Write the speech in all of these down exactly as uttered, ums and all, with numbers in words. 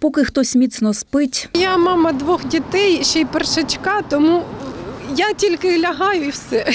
Поки хтось міцно спить. Я мама двох дітей, ще й першачка, тому я тільки лягаю і все.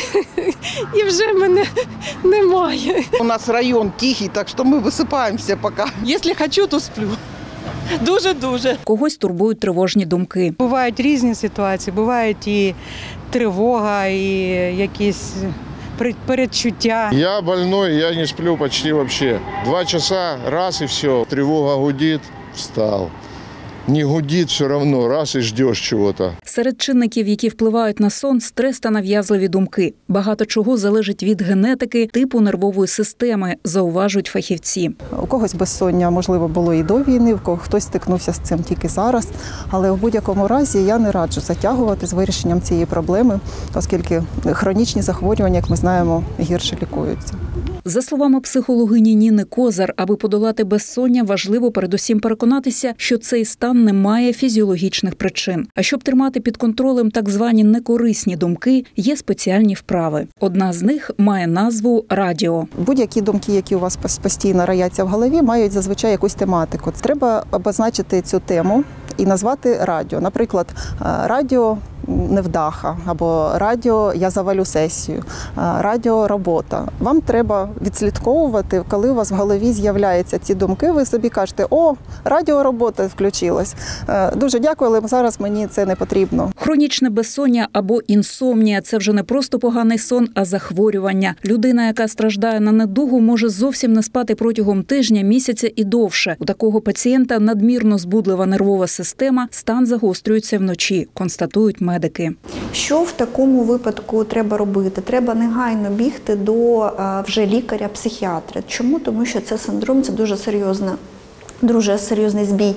І вже мене немає. У нас район тихий, так що ми висипаємося поки. Якщо хочу, то сплю. Дуже-дуже. Когось турбують тривожні думки. Бувають різні ситуації, бувають і тривога, і якісь передчуття. Я больной, я не сплю почти вообще. Два часа, раз и все. Тревога гудит, встал. Не гудит все равно, раз і ждеш чого-то. Серед чинників, які впливають на сон, стрес та нав'язливі думки. Багато чого залежить від генетики, типу нервової системи, зауважують фахівці. У когось безсоння, можливо, було і до війни, у когось хтось стикнувся з цим тільки зараз. Але в будь-якому разі я не раджу затягувати з вирішенням цієї проблеми, оскільки хронічні захворювання, як ми знаємо, гірше лікуються. За словами психологині Ніни Козар, аби подолати безсоння, важливо передусім переконатися, що цей стан не має фізіологічних причин. А щоб тримати під контролем так звані некорисні думки, є спеціальні вправи. Одна з них має назву «Радіо». Будь-які думки, які у вас постійно рояться в голові, мають зазвичай якусь тематику. Треба обозначити цю тему і назвати радіо. Наприклад, радіо невдаха, або радіо «Я завалю сесію», радіо «Робота». Вам треба відслідковувати, коли у вас в голові з'являються ці думки, ви собі кажете: «О, радіо «Робота» включилось. Дуже дякую, але зараз мені це не потрібно». Хронічне безсоння або інсомнія – це вже не просто поганий сон, а захворювання. Людина, яка страждає на недугу, може зовсім не спати протягом тижня, місяця і довше. У такого пацієнта надмірно збудлива нервова система, стан загострюється вночі, констатують медики. Що в такому випадку треба робити? Треба негайно бігти до вже лікаря-психіатра. Чому? Тому що це синдром, це дуже серйозна, дуже серйозний збій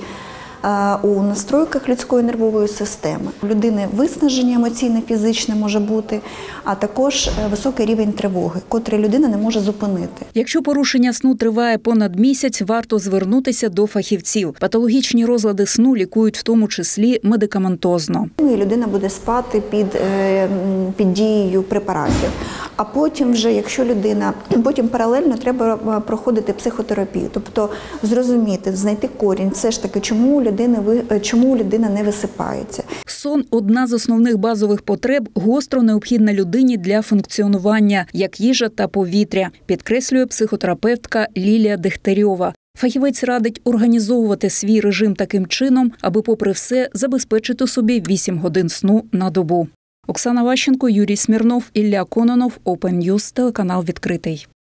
у настройках людської нервової системи. У людини виснаження емоційне, фізичне може бути, а також високий рівень тривоги, котрий людина не може зупинити. Якщо порушення сну триває понад місяць, варто звернутися до фахівців. Патологічні розлади сну лікують в тому числі медикаментозно. І людина буде спати під, під дією препаратів. А потім вже, якщо людина, потім паралельно треба проходити психотерапію. Тобто зрозуміти, знайти корінь, все ж таки, чому людина, чому людина не висипається. Сон – одна з основних базових потреб, гостро необхідна людині для функціонування, як їжа та повітря, підкреслює психотерапевтка Лілія Дегтярьова. Фахівець радить організовувати свій режим таким чином, аби попри все забезпечити собі вісім годин сну на добу. Оксана Ващенко, Юрій Смірнов, Ілля Кононов, Open News, телеканал «Відкритий».